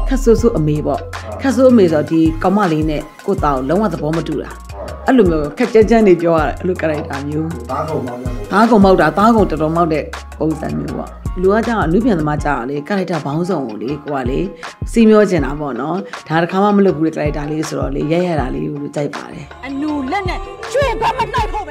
ခက်ဆူဆူအမေပေါ့ခက်ဆူအမေဆိုဒီကောင်မလေးနဲ့ကိုတောင်လုံးဝသဘောမတူတာအဲ့လိုမျိုးခက်ကြမ်းကြမ်းနေပြောရတယ်အဲ့လို character မျိုးသားကုံမောက်တာသားကုံတော်တော်မောက်တဲ့ပုံစံမျိုးပေါ့လူကကြောင့်အနုပြန်သမားကြောင့်လေ character ဘောင်းဆောင်ကိုလေကိုကလေစီမျောကျင်တာပေါ့နော်ဒါတစ်ခါမှမလုပ်ဘူးတဲ့ character လေးဆိုတော့လေရက်ရတာလေးကိုကြိုက်ပါတယ်အနူလက်နဲ့ကျွေးဘက်မနိုင်ဖို့ပဲ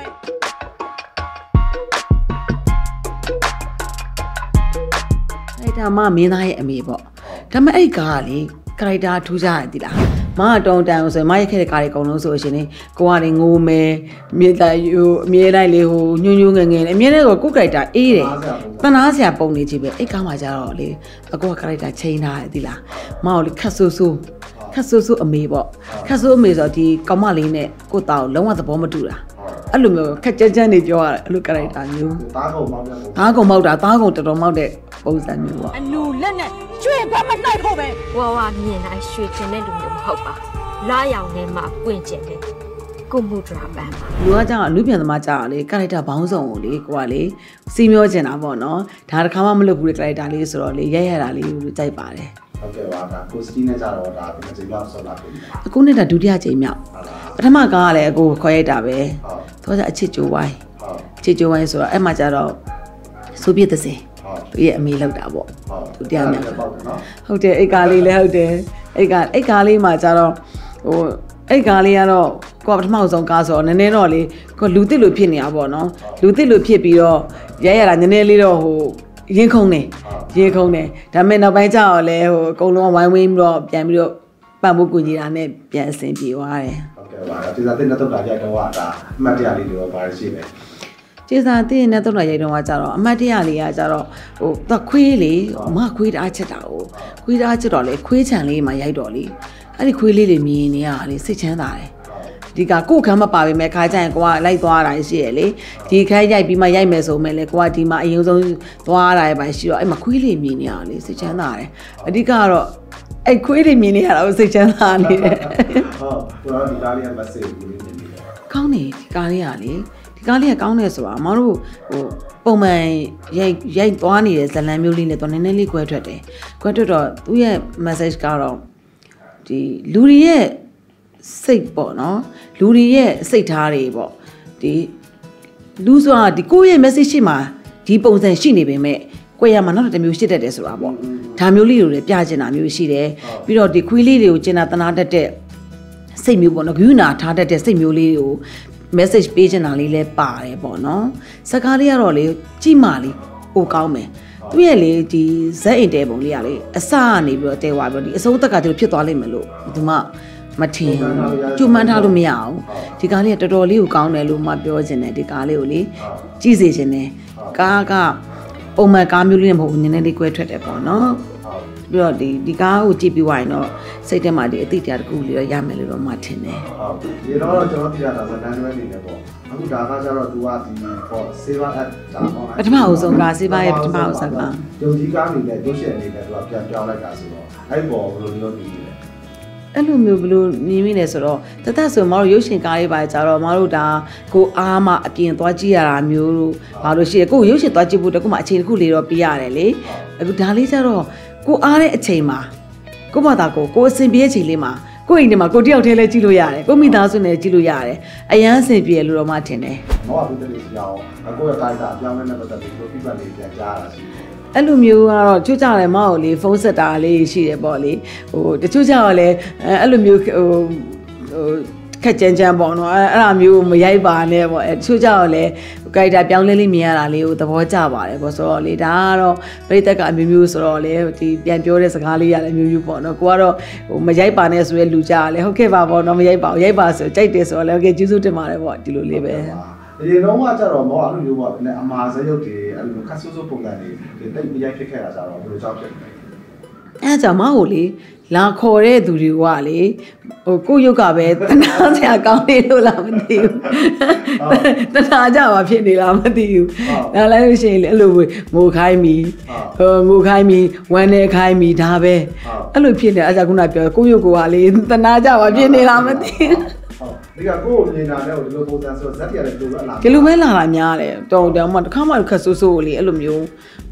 character မမင်းသားရဲ့အမေပေါ့ဒါပေမဲ့အဲ့ကားကလေ character ထူးခြားတယ်ဒီလားမတောင်းတန်ဆိုရင်မရက်ခဲ့တဲ့ကားတွေအကုန်လုံးဆိုရှင်လေကိုကနေငိုမယ်မြေတိုင်းအမြဲတိုင်းလေးဟိုညွညွငယ်ငယ်အမြဲတမ်းကိုကို character အေးတယ်တနာစရာပုံနေချင်ပဲအဲ့ကားမှာကြတော့လေအကိုက character ချိန်ထားတယ်ဒီလားမအောင်လေခက်ဆူဆူအမေပေါ့ခက်ဆူအမေဆိုဒီကောင်မလေးနဲ့ကိုတောင်လုံးဝသဘောမတူတာအဲ့လိုမျိုးခက်ကြမ်းကြမ်းနေပြောရတယ်အဲ့လို character မျိုးသားကုံမောက်တာသားကုံတော်တော်မောက်တဲ့ပုံစံမျိုးပေါ့အနူလက်နဲ့ကျွေးဘက်မနိုင်ဖို့ပဲဝါမြင်တိုင်းရွှေကျင်တဲ့လူမျိုးမဟုတ်ပါလာရောင်ထဲမှာပွင့်ကျင်တဲ့ကိုမှုဒရာပန်လူကကြောင့်အနုပြန်သမားကြောင့်လေ character ဘောင်းဆောင်ကိုလေကိုကလေစီမျောကျင်တာပေါ့နော်ဒါတစ်ခါမှမလုပ်ဘူးတဲ့ character လေးဆိုတော့လေရက်ရတာလေးကိုကြိုက်ပါတယ်ဟုတ်ကဲ့ပါဒါကိုစတီနဲ့ကြတော့ဒါဒီချိန်လောက်ဆောက်လာပြီအခုနဲ့ဒါဒုတိယချိန်မြောက်ပထမကားကလည်းအကိုခေါ်ရိုက်တာပဲသောကြအချစ်ကြိုးဝိုင်းအချစ်ကြိုးဝိုင်းဆိုတော့အဲ့မှာကျတော့ဆိုပြစ်တဲ့စင်သူရဲ့အမေလောက်တာပေါ့ဒုတိယမြောက်ဟုတ်တယ်အဲ့ကားလေးလည်းဟုတ်တယ်အဲ့ကားလေးမှာကျတော့ဟိုအဲ့ကားလေးကတော့ကိုကပထမဆုံးကားဆိုတော့နည်းနည်းတော့လေကိုလူတစ်လိုဖြစ်နေတာပေါ့နော်လူတစ်လိုဖြစ်ပြီးတော့ရဲရတာနည်းနည်းလေးတော့ဟိုရင်ခုန်နေဒါပေမဲ့နောက်ပိုင်းကျတော့လေဟိုအကုန်လုံးဝိုင်းဝင်းပြီးတော့ပြန်ပြီးတော့ပတ်မှုကူညီတာနဲ့ပြန်အဆင်ပြေသွားတယ်ဟုတ်ကဲ့ပါကျေးဇူးတင်တဲ့တော့ဒါကြိုက်တော့ဒါအမှတ်တရလေးတွေပါရှိတယ်ကျေးဇူးတင်တဲ့တော့ရိုက်တော့ကကြတော့အမှတ်တရလေးကကြတော့ဟိုသူခွေးလေမခွေးတအားချက်တာကိုခွေးတအားချက်တော့လေခွေးချံလေးမှရိုက်တော့လေအဲ့ဒီခွေးလေးတွေမြင်နေရတာလေစိတ်ချမ်းသာတယ်ဒီကကိုခမ်းမပါပေမဲ့ခါကျရင်ကိုကလိုက်သွားတာရှိရလေဒီခန်းရိုက်ပြီးမှရိုက်မယ်ဆိုမဲ့လေကိုကဒီမှာအရင်ဆုံးသွားတာပဲရှိတော့အဲ့မှာခွေးလေးမြင်နေရတာလေစိတ်ချမ်းသာတယ်အဓိကတော့အဲ့ခွေးလေးမြင်နေရတာကိုစိတ်ချမ်းသာနေတယ်ဟုတ်ဒီကားလေးက message ကိုမြင်နေတယ်ကောင်းတယ်ဒီကားလေးကလေဒီကားလေးကကောင်းတယ်ဆိုတာမတို့ဟိုပုံမှန်ရိုက်သွားနေတဲ့ဇလံမျိုးလေးနဲ့တော့နည်းနည်းလေးကွဲထွက်တယ်ကွဲထွက်တော့သူ့ရဲ့ message ကတော့ဒီလူတွေရဲ့စိတ်ပေါ့နော်လူတွေရဲ့စိတ်ထားတွေပေါ့ဒီလူဆိုတာဒီကိုယ့်ရဲ့ message ရှိမှာဒီပုံစံရှိနေပေမဲ့ကိုယ့်ရမှာနောက်တစ်မျိုးရှိတတ်တယ်ဆိုတာပေါ့ဒါမျိုးလေးတွေလည်းပြချင်တာမျိုးရှိတယ်ပြီးတော့ဒီခွေးလေးတွေကိုကျင်နာတနာတတ်တဲ့စိတ်မျိုးပေါ့နော်ဂုဏထားတတ်တဲ့စိတ်မျိုးလေးကို message ပေးချင်တာလေးလည်းပါတယ်ပေါ့နော်စကားလေးကတော့လေကြည့်မှလေးပိုကောင်းမယ်သူရဲ့လေဒီဇက်အင်တဲပုံလေးကလေအစကနေပြီးတော့တဲသွားပြီးတော့ဒီအစိုးတက်ကကျတော့ဖြစ်သွားလိမ့်မယ်လို့ဒီမှာမထင်ကျူမှန်းထားလို့မရအောင်ဒီကားလေးကတော်တော်လေးကိုကောင်းတယ်လို့မှပြောချင်တယ်ဒီကားလေးကိုလေကြည့်စေချင်တယ်ကားကပုံမှန်ကားမျိုးလေးနဲ့မဟုတ်ဘူးနည်းနည်းလေးကွဲထွက်တယ်ပေါ့နော်ပြီးတော့ဒီကားကိုကြည့်ပြီးသွားရင်တော့စိတ်ထဲမှာဒီအသိတရားတစ်ခုလေးတော့ရမယ်လို့တော့မှထင်တယ်ဟုတ်ဒီတော့ကျွန်တော်သိရတာဇာတ်တန်းတွဲနေတယ်ပေါ့အခုဒါကကျတော့ तू ကဒီပေါ့ Saver app ဒါပေါ့ပထမအဆုံးက Saver ရဲ့ပထမအဆုံးကယုံကြည်ကားနေနဲ့ရုပ်ရှင်အနေနဲ့ तू ကပြန်ပြောင်းလိုက်တာဆိုတော့အဲ့ပေါ်ဘယ်လိုလုပ်နေလဲအဲ့လိုမျိုးဘယ်လိုမြင်မိလဲဆိုတော့တသက်ဆိုမတို့ရုပ်ရှင်ကားလေးပါကြတော့မတို့ဒါကိုအားမအပြင်သွားကြည့်ရတာမျိုးလို့ဘာလို့ရှိရကိုရုပ်ရှင်သွားကြည့်ဖို့တကူမှအချိန်တစ်ခုလေးတော့ပြရတယ်လေအခုဒါလေးကြတော့ကိုအားတဲ့အချိန်မှာကိုမသားကိုအဆင်ပြေတဲ့အချိန်လေးမှာကိုအိမ်ထဲမှာကိုတယောက်တည်းလဲကြည့်လို့ရတယ်ကိုမိသားစုနဲ့ကြည့်လို့ရတယ်အရန်အဆင်ပြေလို့တော့မှထင်တယ်မောကဘူးတလေးကြောင်းကိုရဲ့ကိုင်တာအပြောင်းလဲနဲ့ပတ်သက်ပြီးကိုပြပလေးပြန်ကြားရတာရှိတယ်အဲ့လိုမျိုးကတော့ချို့ကြတယ်မောက်ကိုလေဖုန်းဆက်တာလေးရှိတယ်ပေါ့လေဟိုတချို့ကြတော့လေအဲ့လိုမျိုးဟိုခက်ကြမ်းပေါ့နော်အဲ့ဒါမျိုးမရိုက်ပါနဲ့ပေါ့တချို့ကြတော့လေကိုက်တာပြောင်းလဲလေးမြင်ရတာလေးကိုသဘောကျပါတယ်ပေါ့ဆိုတော့လေဒါကတော့ပရိသတ်ကအမျိုးမျိုးဆိုတော့လေဒီပြန်ပြောတဲ့စကားလေးရတယ်မျိုးမျိုးပေါ့နော်ကိုကတော့ဟိုမရိုက်ပါနဲ့ဆိုရဲလူကြရလေဟုတ်ကဲ့ပါပေါ့နော်မရိုက်ပါဘူးရိုက်ပါဆိုကြိုက်တယ်ဆိုတော့လေโอเคကျေးဇူးတင်ပါတယ်ပေါ့ဒီလိုလေးပဲဒီတော့ကကြတော့မောအဲ့လိုမျိုးပေါ့အမှားစရုပ်တွေအဲ့လိုခက်ဆူဆူပုံစံတွေတိတ်မရိုက်ဖြစ်ခဲ့တာကြတော့ဘယ်လိုကြောင့်ဖြစ်လဲအဲ့ကြောင့်မဟုတ်လေလာခေါ်တဲ့သူတွေကလေဟိုကိုရုပ်ကပဲတနာစရာကောင်းနေလို့လားမသိဘူးတနာကြပါဖြစ်နေလားမသိဘူးဒါလည်းလို့ရှိရင်လေအဲ့လိုငိုခိုင်းပြီငိုခိုင်းပြီဝမ်းနေခိုင်းပြီဒါပဲအဲ့လိုဖြစ်နေအဲ့ကြောင့်ခုနပြောကိုရုပ်ကလေတနာကြပါဖြစ်နေလားမသိဘူးဒီကကိုမြင်တာနဲ့ဒီလိုပုံစံဆိုဇက်တရလည်းဒီလိုအလားဒီလိုပဲလာတာများတယ်တော်တယ်မှတစ်ခါမှခက်ဆိုးဆိုးလေးအဲ့လိုမျိုး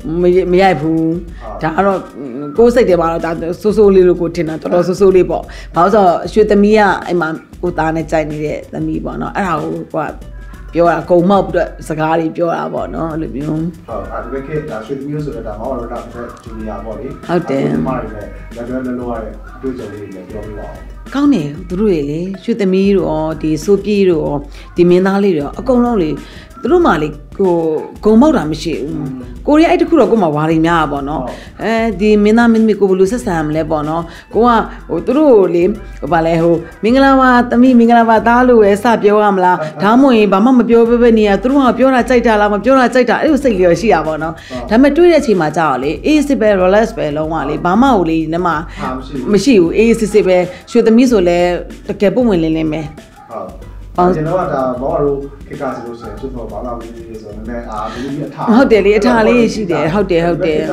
မရိုက်ဘူးဒါကတော့ကိုယ်စိတ်တွေပါတော့ဒါစိုးစိုးလေးလို့ကိုထင်တာတော်တော်စိုးစိုးလေးပေါ့ဘာလို့ဆိုရွှေသမီးကအဲ့မှာကိုသားနဲ့ကြိုက်နေတဲ့သမီးပေါ့နော်အဲ့ဒါကိုကပြောတာကုံမောက်ပြီးတော့စကားတွေပြောတာပေါ့နော်အဲ့လိုမျိုးဟုတ်အဲ့ဒီခေတ်ဒါရွှေသမီးဆိုတော့ဒါမောင်ရောတာဖက်ဂျူနီယာပေါ့လေဟုတ်တယ်ဒီမှာလည်းလက်လွဲလုံးရတဲ့တွေ့ကြုံလေးတွေပြောပြပါဦးကောင်းတယ်သူတို့တွေလေရွှေသမီးတို့ရောဒီစိုးပြေးတို့ရောဒီမင်းသားလေးတွေရောအကုန်လုံးလေသူတို့မှလေကိုဂုံမောက်တာမရှိဘူးကိုရီးယားအဲ့တခုတော့ကိုမှဝါရီများတာပေါ့နော်အဲဒီမင်းသားမင်းသမီးကိုဘယ်လိုဆက်ဆံမလဲပေါ့နော်ကိုကဟိုသူတို့လေဘာလဲဟိုမင်္ဂလာပါသမီးမင်္ဂလာပါသားလို့ပဲစပြောရမလားဒါမှမဟုတ်ရင်ဘာမှမပြောပဲနေရသူတို့ကပြောတာကြိုက်တာလားမပြောတာကြိုက်တာအဲ့လိုစိတ်လေးရှိတာပေါ့နော်ဒါပေမဲ့တွေ့တဲ့အချိန်မှာကြာတော့လေအေးစစ်ပဲ relax ပဲလုံးဝလေဘာမှဟိုလေဒီမှာမရှိဘူးအေးစစ်စစ်ပဲရွှေသမီးဆိုလဲတကယ်ပုံဝင်လင်းလင်းပဲဟုတ်ကျွန်တော်ကဒါဘောရတို့ခေတ်ကဆိုလို့ရှိရင်ကျွတ်တော့ဘာသာဝင်ကြီးဆိုတော့နည်းနည်းဒီအထားဟုတ်တယ်လေအထားလေးရှိတယ်ဟုတ်တယ်ဒီဘက်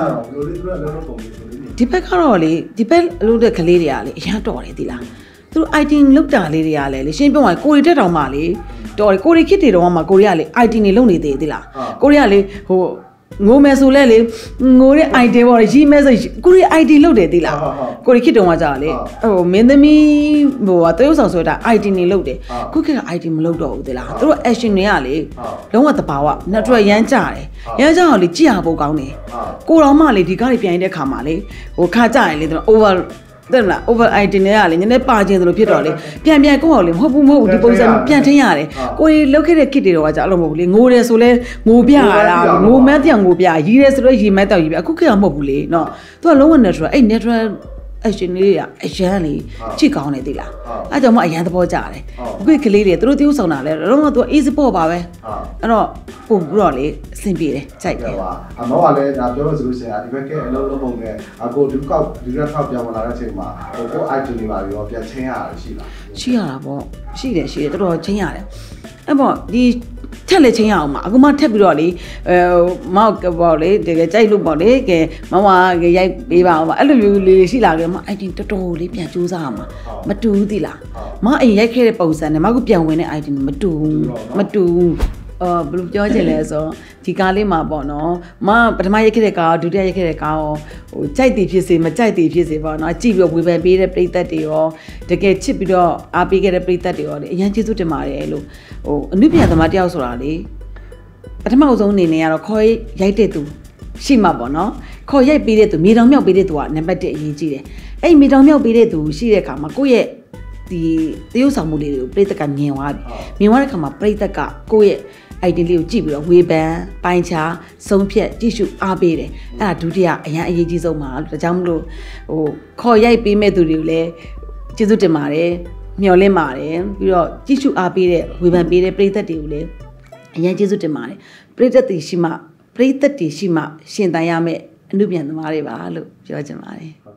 ကတော့လေဒီဘက်လို့တဲ့ကလေးတွေကလေအရန်တော်တယ်ဒီလားသူတို့ IT လောက်တာလေးတွေကလည်းလေရှင်းပြောရင်ကိုရီတက်တောင်မှလေတော်တယ်ကိုရီခစ်တွေတော့မှကိုရီကလေ IT နေလုံနေသေးသလားကိုရီကလေဟိုငိုမယ်ဆိုလဲလေငိုတဲ့ IT ပေါ့လေရီးမဲဆိုကိုရီ IT လောက်တယ်သီလားကိုရီခစ်တုံးကကြာလေဟိုမင်းသမီးဟိုတရုပ်ဆောင်ဆိုတာ IT နေလောက်တယ်ခုခေတ်က IT မလောက်တော့ဘူးသီလားသူတို့ action တွေကလေလုံးဝတဘာဝ natural ရမ်းကြတယ်ရမ်းကြတော့လေကြည့်ရဖို့ကောင်းတယ်ကိုတော်မှလေဒီကားတွေပြန်ရတဲ့ခါမှာလေဟိုခါကြရင်လေသူ overတဲ့လား over IT နဲ့ကလေနည်းနည်းပါခြင်းသလိုဖြစ်တော့လေပြန်ကိုယ့်အောင်လေမဟုတ်ဘူးဒီပုံစံပြန်ထင်းရတယ်ကိုရီလောက်ခဲ့တဲ့ kit တွေတော့ကကြာအဲ့လိုမဟုတ်ဘူးလေငိုတယ်ဆိုလဲငိုပြရတာငိုမဲတဲ့ငိုပြရီးတယ်ဆိုတော့ရီမဲတော့ရီးပြအခုခေတ်ကမဟုတ်ဘူးလေနော်သူကလုံးဝ natural အဲ့ natural action လေးတွေကအရန်လေချစ်ကောင်းနေသေးလားအဲ့ကြောင့်မအရန်သဘောကျတယ်အခုကလေးတွေသူတို့တည်ဥဆောင်တာလဲတော့သူ easy ပေါ့ပါပဲအဲ့တော့ပုံပြီးတော့လေအဆင်ပြေတယ်ကြိုက်တယ်အမောကလည်းဒါပြောလို့ဆိုလို့ရှိရင်ဒီဘက်ကအလုံးလုံးပုံနဲ့အကိုဒီကောက်ဒီရက်ထောက်ပြောင်းလာတဲ့အချိန်မှာဟိုကို item တွေပါပြီးတော့ပြန်ချင်းရတယ်ရှိလားရှိရတာပေါ့ရှိတယ်တော်တော်ချင်းရတယ်အဲ့ပေါ့ဒီထက်လေချင်းရအောင်မှာအခုမှထက်ပြီးတော့လေမောက်ပေါ့လေတကယ်ကြိုက်လို့ပေါ့လေကဲမမရိုက်ပေးပါအောင်ပါအဲ့လိုမျိုးလေးရှိလာကြမှာအိုင်တင်တော်တော်လေးပြန်စူးစမ်းအောင်မှာမတူဘူးသီလားမအိမ်ရိုက်ခဲ့တဲ့ပုံစံနဲ့မအခုပြန်ဝင်တဲ့အိုင်တင်မတူဘူးဘယ်လိုပြောချင်လဲဆိုဒီကားလေးမှာပေါ့နော်မပထမရိုက်ခဲ့တဲ့ကားဒုတိယရိုက်ခဲ့တဲ့ကားရောဟိုကြိုက်သည်ဖြစ်စေမကြိုက်သည်ဖြစ်စေပေါ့နော်ကြည့်ပြီးဝေဖန်ပေးတဲ့ပရိသတ်တွေရောတကယ်ချစ်ပြီးတော့အားပေးခဲ့တဲ့ပရိသတ်တွေရောလေအရင်ကျေးဇူးတင်ပါတယ်လို့ဟိုအနုပညာသမားတယောက်ဆိုတာလေပထမဆုံးအနေနဲ့ကတော့ခေါ်ရိုက်တဲ့သူရှိမှာပေါ့နော်ခေါ်ရိုက်ပေးတဲ့သူမြေတောင်မြောက်ပေးတဲ့သူကနံပါတ်1အရေးကြီးတယ်အဲ့မြေတောင်မြောက်ပေးတဲ့သူရှိတဲ့အခါမှာကိုယ့်ရဲ့ဒီသရုပ်ဆောင်မှုလေးတွေကိုပရိသတ်ကမြင်သွားပြီမြင်သွားတဲ့အခါမှာပရိသတ်ကကိုယ့်ရဲ့item လေးကိုကြည့်ပြီးတော့ဝေဖန်ပိုင်းခြားဆုံးဖြတ်ကြည့်ရှုအားပေးတယ်အဲ့ဒါဒုတိယအရင်အရေးကြီးဆုံးပါဒါကြောင့်မလို့ဟိုခေါ်ရိုက်ပေးမဲ့သူတွေကိုလည်းကျေးဇူးတင်ပါတယ်မျှော်လင့်ပါတယ်ပြီးတော့ကြည့်ရှုအားပေးတဲ့ဝေဖန်ပေးတဲ့ပရိသတ်တွေကိုလည်းအရင်ကျေးဇူးတင်ပါတယ်ပရိသတ်တွေရှိမှရှင်သန်ရမယ့်အမှုပြန်သမားတွေပါလို့ပြောချင်ပါတယ်